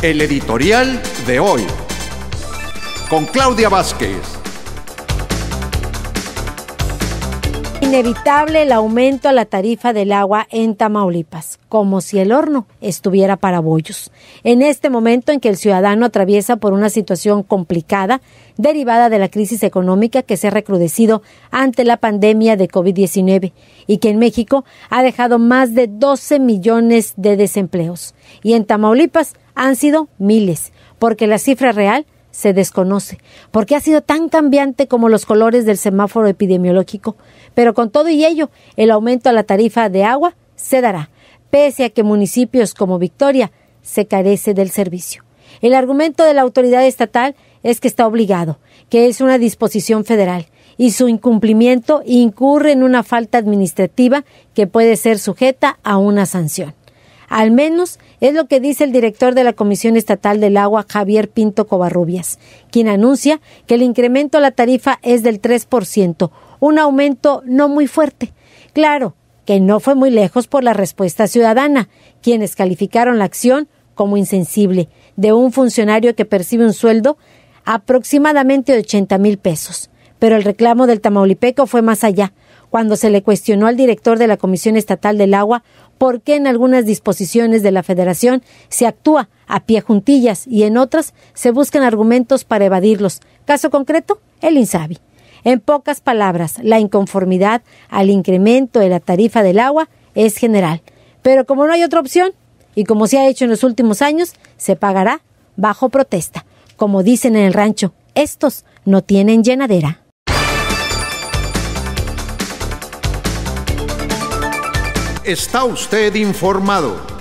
El editorial de hoy, con Claudia Vázquez. Inevitable el aumento a la tarifa del agua en Tamaulipas, como si el horno estuviera para bollos. En este momento en que el ciudadano atraviesa por una situación complicada derivada de la crisis económica que se ha recrudecido ante la pandemia de COVID-19 y que en México ha dejado más de 12 millones de desempleos. Y en Tamaulipas han sido miles, porque la cifra real se desconoce, porque ha sido tan cambiante como los colores del semáforo epidemiológico. Pero con todo y ello, el aumento a la tarifa de agua se dará, pese a que municipios como Victoria se carece del servicio. El argumento de la autoridad estatal es que está obligado, que es una disposición federal, y su incumplimiento incurre en una falta administrativa que puede ser sujeta a una sanción. Al menos es lo que dice el director de la Comisión Estatal del Agua, Javier Pinto Covarrubias, quien anuncia que el incremento a la tarifa es del 3%, un aumento no muy fuerte. Claro que no fue muy lejos por la respuesta ciudadana, quienes calificaron la acción como insensible de un funcionario que percibe un sueldo aproximadamente de 80,000 pesos. Pero el reclamo del tamaulipeco fue más allá, cuando se le cuestionó al director de la Comisión Estatal del Agua por qué en algunas disposiciones de la Federación se actúa a pie juntillas y en otras se buscan argumentos para evadirlos. Caso concreto, el INSABI. En pocas palabras, la inconformidad al incremento de la tarifa del agua es general. Pero como no hay otra opción, y como se ha hecho en los últimos años, se pagará bajo protesta. Como dicen en el rancho, estos no tienen llenadera. Está usted informado.